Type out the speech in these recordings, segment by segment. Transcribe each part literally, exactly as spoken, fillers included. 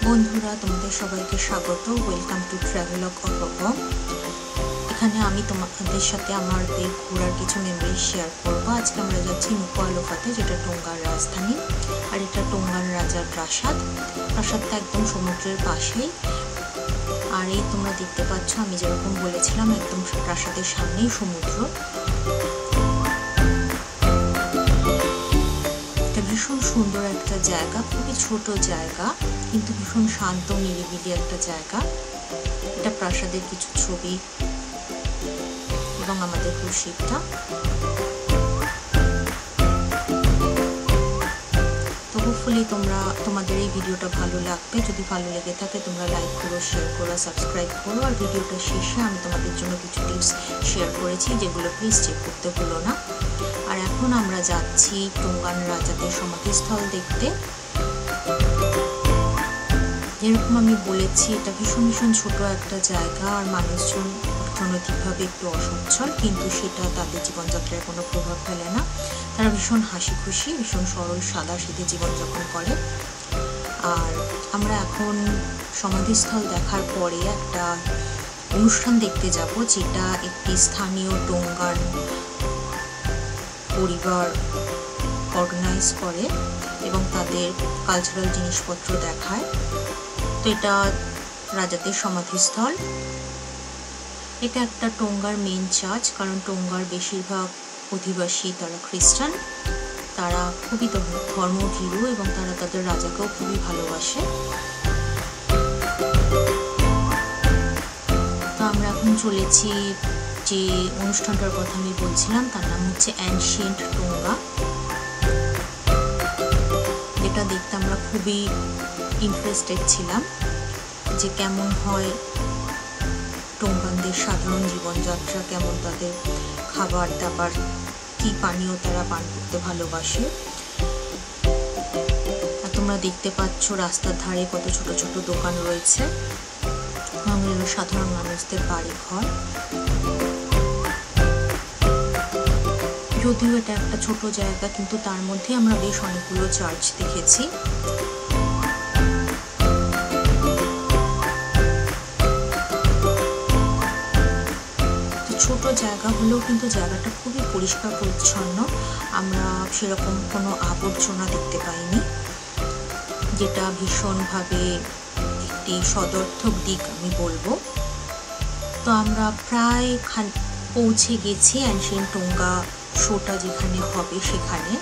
বন্ধুরা তোমাদের সবাইকে স্বাগত। ওয়েলকাম টু ট্রাভেলগ অপপম। এখানে আমি তোমাদের সাথে আমাদের ঘোরার কিছু মেমোরি শেয়ার করবো। আজকে আমরা যাচ্ছি নুকুয়ালোফাতে, যেটা টোঙ্গার রাজধানী, আর এটা টোঙ্গার রাজার প্রাসাদ। প্রাসাদটা একদম সমুদ্রের পাশেই। আর এই তোমরা দেখতে পাচ্ছ, আমি যেরকম বলেছিলাম, একদম প্রাসাদের সামনেই সমুদ্র। ভীষণ সুন্দর একটা জায়গা, খুবই ছোট জায়গা, কিন্তু ভীষণ শান্ত নিরিবিলি একটা জায়গা। এটা প্রাসাদের কিছু ছবি এবং আমাদের ক্রুশিপটা। তো হোপফুলি তোমরা তোমাদের এই ভিডিওটা ভালো লাগবে। যদি ভালো লেগে থাকে তোমরা লাইক করো, শেয়ার করো, সাবস্ক্রাইব করো। আর ভিডিওটা শেষে আমি তোমাদের জন্য কিছু টিপস শেয়ার করেছি, যেগুলো প্লিজ চেক করতে ভুলো না। আর এখন আমরা যাচ্ছি টোঙ্গান রাজাদের সমাধিস্থল দেখতে। যেরকম আমি বলেছি, এটা ভীষণ ভীষণ ছোট একটা জায়গা, আর মানুষজন অর্থনৈতিকভাবে একটু অসচ্ছল, কিন্তু সেটা তাদের জীবনযাত্রায় কোনো প্রভাব ফেলে না। তারা ভীষণ হাসি খুশি, ভীষণ সরল সাদা সিধে জীবনযাপন করে। আর আমরা এখন সমাধিস্থল দেখার পরে একটা অনুষ্ঠান দেখতে যাব, যেটা একটি স্থানীয় টোঙ্গান পরিবার অর্গানাইজ করে এবং তাদের কালচারাল জিনিসপত্র দেখায়। তো এটা রাজাদের সমাধিস্থল। এটা একটা টোঙ্গার মেইন চার্চ, কারণ টোঙ্গার বেশিরভাগ অধিবাসী তারা খ্রিস্টান। তারা খুবই ধর্মভীরু এবং তারা তাদের রাজাকেও খুবই ভালোবাসে। তো আমরা এখন চলেছি যে অনুষ্ঠানটার কথা আমি বলছিলাম, তার নাম হচ্ছে অ্যানশিয়েন্ট টোঙ্গা। যেটা দেখতে আমরা খুবই ইন্টারেস্টেড ছিলাম, যে কেমন হয় টোঙ্গানদের সাধারণ জীবনযাত্রা, কেমন তাদের খাবার দাবার, কি পানীয় তারা পান করতে ভালোবাসে। আর তোমরা দেখতে পাচ্ছ রাস্তার ধারে কত ছোট ছোট দোকান রয়েছে, সাধারণ মানুষদের বাড়ি ঘর। যদিও এটা একটা ছোট জায়গা, কিন্তু তার মধ্যে আমরা বেশ অনেকগুলো চার্চ দেখেছি। ছোট জায়গা হলেও কিন্তু জায়গাটা খুবই পরিষ্কার পরিচ্ছন্ন। আমরা সেরকম কোনো আবর্জনা দেখতে পাইনি, যেটা ভীষণভাবে একটি সদর্থক দিক আমি বলবো। তো আমরা প্রায় পৌঁছে গেছি অ্যানশিয়েন্ট টোঙ্গা শোটা যেখানে হবে সেখানে।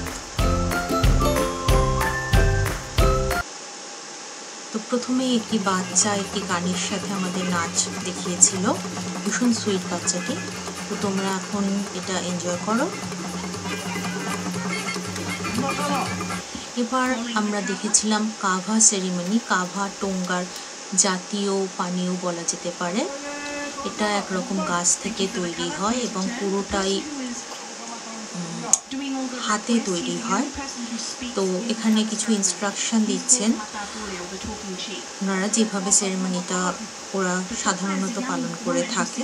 তো প্রথমেই একটি বাচ্চা একটি গানের সাথে আমাদের নাচ দেখিয়েছিল, ভীষণ সুইট বাচ্চাটি। তো তোমরা এখন এটা এনজয় করো। এবার আমরা দেখেছিলাম কাভা সেরিমনি। কাভা টোঙ্গার জাতীয় পানীয় বলা যেতে পারে। এটা একরকম গাছ থেকে তৈরি হয় এবং পুরোটাই হাতে তৈরি হয়। তো এখানে কিছু ইনস্ট্রাকশন দিচ্ছেন ওনারা, যেভাবে সেরেমনিটা ওরা সাধারণত পালন করে থাকে।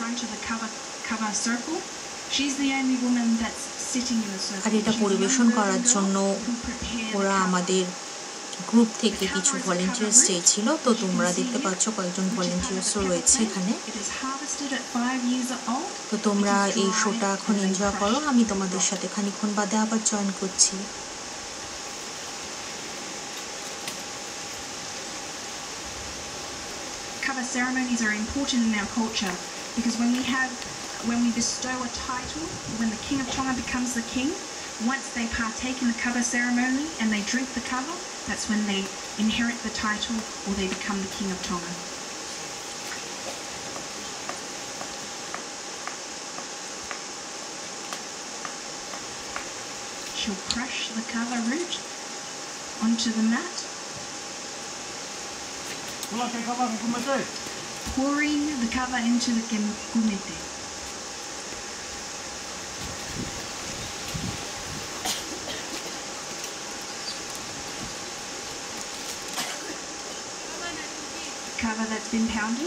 আর এটা পরিবেশন করার জন্য ওরা আমাদের গ্রুপ থেকে কিছু ভলেন্টিয়ার্স চেয়েছিল। তো তোমরা দেখতে পাচ্ছ কয়েকজন ভলেন্টিয়ার্সও রয়েছে এখানে। তো তোমরা এই শোটা এখন এনজয় করো। আমি তোমাদের সাথে খানিকক্ষণ বাদে আবার জয়েন করছি। Kava ceremonies are important in our culture because when we have when we bestow a title, when the King of Tonga becomes the king, once they partake in the kava ceremony and they drink the kava, that's when they inherit the title or they become the King of Tonga. She'll crush the kava root onto the mat, pouring the kava into the kumete. Kava that's been pounded.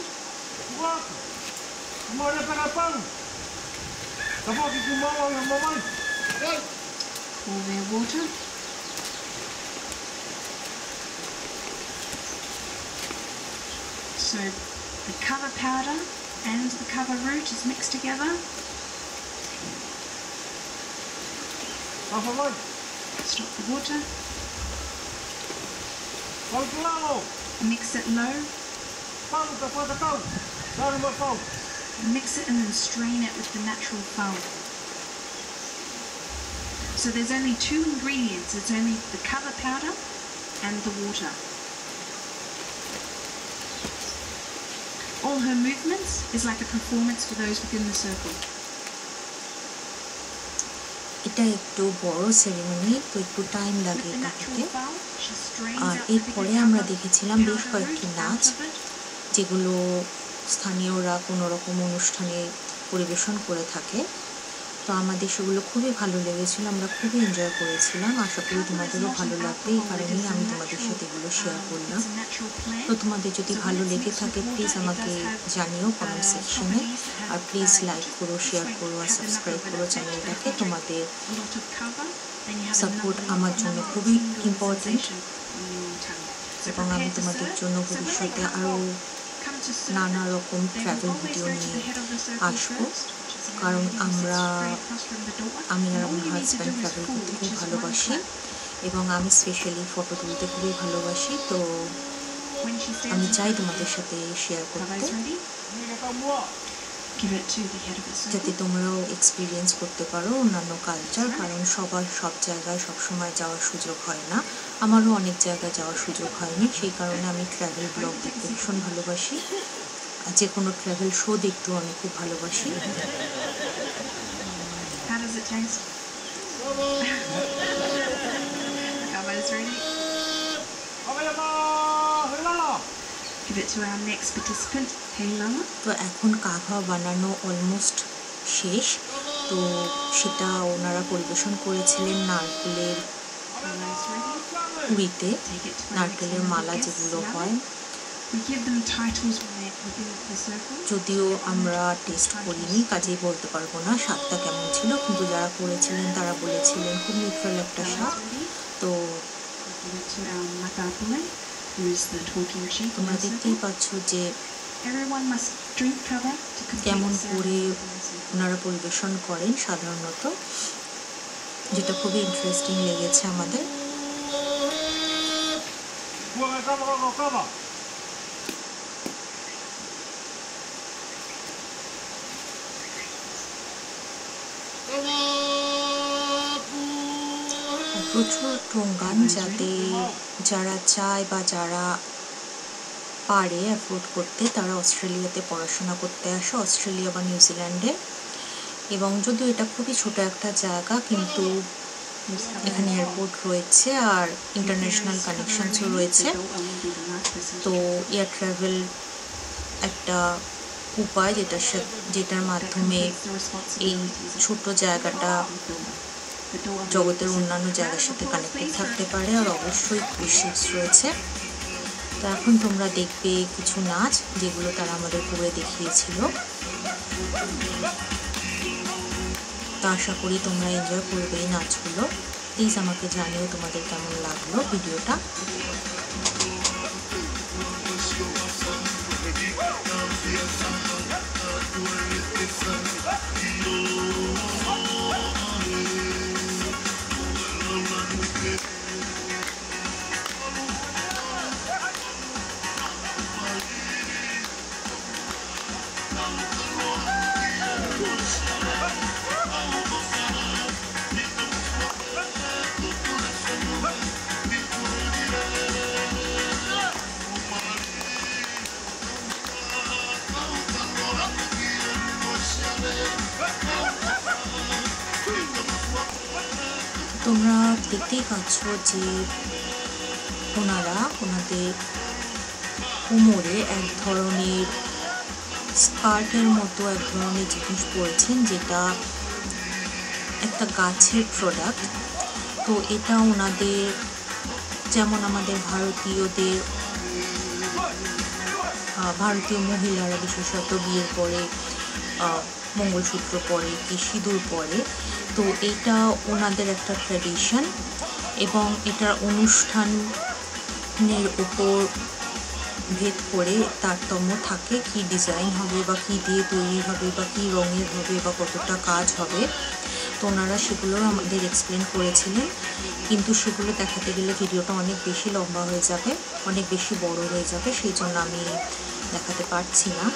Pour their water. So the cover powder and the cover root is mixed together. Stop the water. Mix it low. Mix it and then strain it with the natural foam. So there's only two ingredients. It's only the cover powder and the water. All her movements is like a performance for those within the circle. এটা একটু বড় ceremony, তো একটু time লাগে এটা হতে। আর এরপরে আমরা দেখেছিলাম বেশ কয়েকটি নাচ, যেগুলো স্থানীয়রা কোনো রকম অনুষ্ঠানে পরিবেশন করে থাকে। তো আমাদের সেগুলো খুবই ভালো লেগেছিল, আমরা খুবই এনজয় করেছিলাম। আশা করি তোমাদেরও ভালো লাগবে, এই কারণেই আমি তোমাদের সাথে এগুলো শেয়ার করলাম। তো তোমাদের যদি ভালো লেগে থাকে প্লিজ আমাকে জানিও কমেন্ট সেকশনে, আর প্লিজ লাইক করো, শেয়ার করো আর সাবস্ক্রাইব করো চ্যানেলটাকে। তোমাদের সাপোর্ট আমার জন্য খুবই ইম্পর্টেন্ট, এবং আমি তোমাদের জন্য ভবিষ্যতে আরও নানা রকম ট্রাভেল ভিডিও নিয়ে আসবো, কারণ আমরা আমি আর আমার হাজব্যান্ড ট্রাভেল করতে খুব ভালোবাসি, এবং আমি স্পেশালি ফটো তুলতে খুবই ভালোবাসি। তো আমি চাই তোমাদের সাথে শেয়ার করতে, যাতে তোমরাও এক্সপিরিয়েন্স করতে পারো অন্যান্য কালচার, কারণ সবার সব জায়গায় সবসময় যাওয়ার সুযোগ হয় না। আমারও অনেক জায়গায় যাওয়ার সুযোগ হয়নি, সেই কারণে আমি ট্রাভেল ব্লগ দেখতে ভীষণ ভালোবাসি, যে কোনো ট্রাভেল শো দেখতেও আমি খুব ভালোবাসি। How does it taste? Kava's ready. Give it to our next participant, Hey Lama. তো এখন কাভা বানানো অলমোস্ট শেষ, তো সেটা ওনারা পরিবেশন করেছিলেন নারকেলের কুড়িতে, নারকেলের মালা যেগুলো হয়। যদিও আমরা টেস্ট করিনি, কাজেই বলতে পারবো না স্বাদটা কেমন ছিল, কিন্তু যারা করেছিলেন তারা বলেছিলেন খুব নিউট্রাল একটা স্বাদ। তো তোমরা দেখতেই পাচ্ছ যে কেমন করে ওনারা পরিবেশন করেন সাধারণত, যেটা খুবই ইন্টারেস্টিং লেগেছে আমাদের। প্রচুর টোঙ্গান, যাতে যারা চায় বা যারা পারে অ্যাফোর্ড করতে, তারা অস্ট্রেলিয়াতে পড়াশোনা করতে আসে, অস্ট্রেলিয়া বা নিউজিল্যান্ডে। এবং যদিও এটা খুবই ছোট একটা জায়গা, কিন্তু এখানে এয়ারপোর্ট রয়েছে আর ইন্টারন্যাশনাল কানেকশনসও রয়েছে। তো এয়ার ট্রাভেল একটা উপায়, যেটার সাথে যেটার মাধ্যমে এই ছোট জায়গাটা জগতের অন্যান্য জায়গার সাথে কানেক্টেড থাকতে পারে। আর অবশ্যই ক্রুজ শিপস রয়েছে। তো এখন তোমরা দেখবে কিছু নাচ, যেগুলো তারা আমাদের করে দেখিয়েছিল। তো আশা করি তোমরা এনজয় করবে এই নাচগুলো। প্লিজ আমাকে জানিও তোমাদের কেমন লাগলো ভিডিওটা। তোমরা দেখতেই পাচ্ছ যে ওনারা ওনাদের কোমরে এক ধরনের স্কার্টের মতো এক ধরনের জিনিস পরেছেন, যেটা একটা গাছের প্রোডাক্ট। তো এটা ওনাদের, যেমন আমাদের ভারতীয়দের ভারতীয় মহিলারা বিশেষত বিয়ের পরে মঙ্গলসূত্র পরে কি সিঁদুর পরে, তো এটা ওনাদের একটা ট্র্যাডিশন, এবং এটার অনুষ্ঠানের উপর ভেদ করে তারতম্য থাকে, কি ডিজাইন হবে বা কী দিয়ে তৈরি হবে বা কী রঙের হবে বা কতটা কাজ হবে। তো ওনারা সেগুলো আমাদের এক্সপ্লেন করেছিলেন, কিন্তু সেগুলো দেখাতে গেলে ভিডিওটা অনেক বেশি লম্বা হয়ে যাবে, অনেক বেশি বড় হয়ে যাবে, সেই জন্য আমি দেখাতে পারছি না।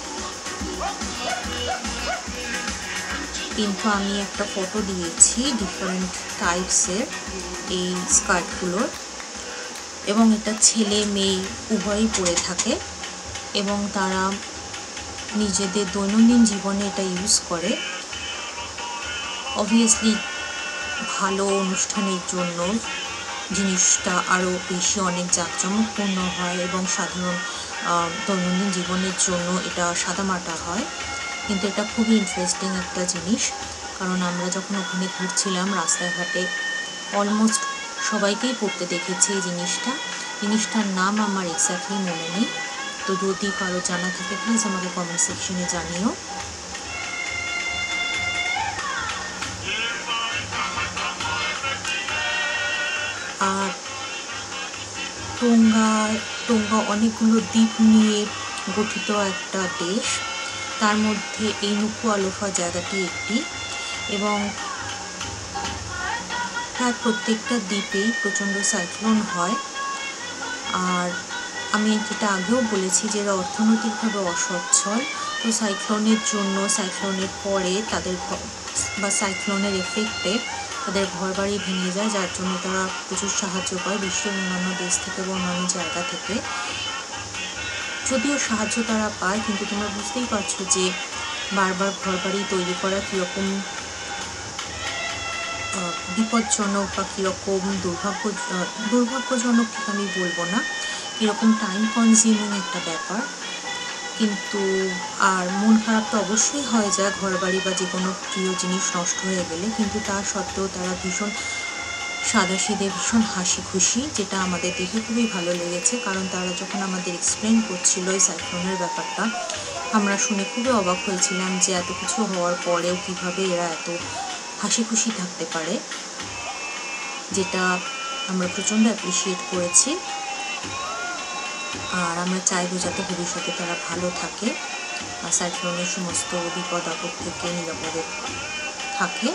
কিন্তু আমি একটা ফটো দিয়েছি ডিফারেন্ট টাইপসের এই স্কার্টগুলোর, এবং এটা ছেলে মেয়ে উভয়ই পরে থাকে এবং তারা নিজেদের দৈনন্দিন জীবনে এটা ইউজ করে। অবভিয়াসলি ভালো অনুষ্ঠানের জন্য জিনিসটা আরও বেশি অনেক জাঁকজমকপূর্ণ হয় এবং সাধারণ দৈনন্দিন জীবনের জন্য এটা সাদামাটা হয়, কিন্তু এটা খুবই ইন্টারেস্টিং একটা জিনিস। কারণ আমরা যখন ওখানে ঘুরছিলাম রাস্তাঘাটে অলমোস্ট সবাইকেই পড়তে দেখেছি এই জিনিসটা। জিনিসটার নাম আমার এক্স্যাক্টলি মনে নেই, তো যদি কারো জানা থাকে প্লিজ আমাকে কমেন্ট সেকশনে জানিও। আর টোঙ্গা টোঙ্গা অনেকগুলো দ্বীপ নিয়ে গঠিত একটা দেশ, তার মধ্যে এই নুকুয়ালোফা জায়গাটি একটি, এবং প্রায় প্রত্যেকটা দ্বীপেই প্রচণ্ড সাইক্লোন হয়। আর আমি যেটা আগেও বলেছি যে এরা অর্থনৈতিকভাবে অসচ্ছল, তো সাইক্লোনের জন্য সাইক্লোনের পরে তাদের বা সাইক্লোনের এফেক্টে তাদের ঘর বাড়ি ভেঙে যায়, যার জন্য তারা প্রচুর সাহায্য পায় বিশ্বের অন্যান্য দেশ থেকে বা অন্যান্য জায়গা থেকে। যদিও সাহায্য তারা পায়, কিন্তু তোমরা বুঝতেই পারছো যে বারবার ঘর বাড়ি তৈরি করা কীরকম বিপজ্জনক বা কীরকম দুর্ভাগ্য দুর্ভাগ্যজনক ঠিক আমি বলবো না, কীরকম টাইম কনজিউমিং একটা ব্যাপার। কিন্তু আর মন খারাপ তো অবশ্যই হয়ে যায় ঘর বাড়ি বা যে কোনো প্রিয় জিনিস নষ্ট হয়ে গেলে, কিন্তু তা সত্ত্বেও তারা ভীষণ সাদাসিধে ভীষণ হাসি খুশি, যেটা আমাদের দেখে খুবই ভালো লেগেছে। কারণ তারা যখন আমাদের এক্সপ্লেন করছিল এই সাইক্লোনের ব্যাপারটা, আমরা শুনে খুবই অবাক হয়েছিলাম যে এত কিছু হওয়ার পরেও কীভাবে এরা এত হাসি খুশি থাকতে পারে, যেটা আমরা প্রচণ্ড অ্যাপ্রিসিয়েট করেছি। আর আমরা চাইবো যাতে ভবিষ্যতে তারা ভালো থাকে আর সাইক্লোনের সমস্ত বিপদ আপদ থেকে নিরাপদে থাকে।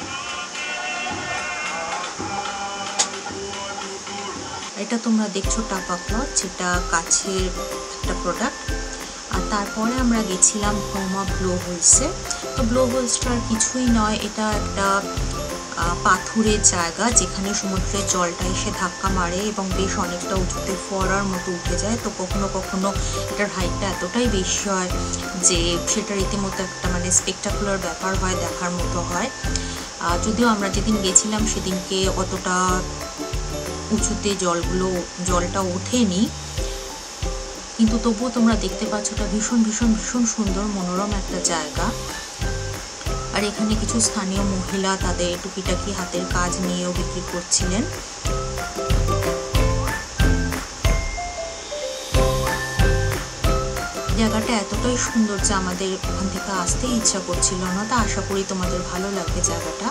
এটা তোমরা দেখছো টাপা ক্লথ, যেটা কাছের একটা প্রোডাক্ট। আর তারপরে আমরা গেছিলাম হোমা ব্লো হোলসে। তো ব্লো হোলসটার কিছুই নয়, এটা একটা পাথুরের জায়গা যেখানে সমুদ্রের জলটা এসে ধাক্কা মারে এবং বেশ অনেকটা উঁচুতে ফোয়ারার মতো উঠে যায়। তো কখনো কখনো এটার হাইটটা এতটাই বেশি হয় যে সেটা রীতিমতো একটা মানে স্পেকটাকুলার ব্যাপার হয়, দেখার মতো হয়। যদিও আমরা যেদিন গেছিলাম সেদিনকে অতটা উঁচুতে জলগুলো জলটা ওঠেনি, কিন্তু তবুও তোমরা দেখতে পাচ্ছ এটা ভীষণ ভীষণ ভীষণ সুন্দর মনোরম একটা জায়গা। আর এখানে কিছু স্থানীয় মহিলা তাদের টুকিটাকি হাতের কাজ নিয়েও বিক্রি করছিলেন। জায়গাটা এতটাই সুন্দর যে আমাদের ওখান থেকে আসতে ইচ্ছা করছিল না। তা আশা করি তোমাদের ভালো লাগবে জায়গাটা।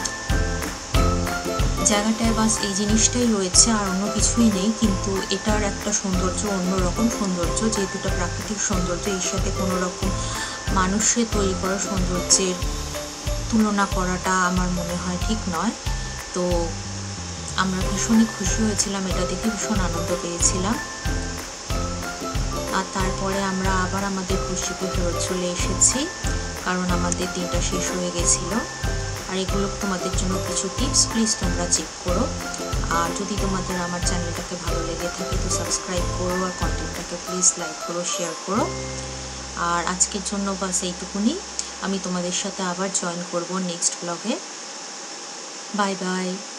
জায়গাটায় বাস এই জিনিসটাই রয়েছে, আর অন্য কিছুই নেই, কিন্তু এটার একটা সৌন্দর্য অন্যরকম সৌন্দর্য, যেহেতু এটা প্রাকৃতিক সৌন্দর্য, এর সাথে কোনো রকম মানুষের তৈরি করা সৌন্দর্যের তুলনা করাটা আমার মনে হয় ঠিক নয়। তো আমরা ভীষণই খুশি হয়েছিলাম, এটা দেখে ভীষণ আনন্দ পেয়েছিলাম। আর তারপরে আমরা আবার আমাদের কুশিপে ফেরত চলে এসেছি, কারণ আমাদের দিনটা শেষ হয়ে গেছিলো। আর এগুলো তোমাদের জন্য কিছু টিপস, প্লিজ তোমরা চেক করো। আর যদি তোমাদের আমার চ্যানেলটাকে ভালো লেগে থাকে তো সাবস্ক্রাইব করো, আর কন্টেন্টটাকে প্লিজ লাইক করো, শেয়ার করো। আর আজকের জন্য বাস এইটুকুনি। আমি তোমাদের সাথে আবার জয়েন করব নেক্সট ব্লগে। Bye by.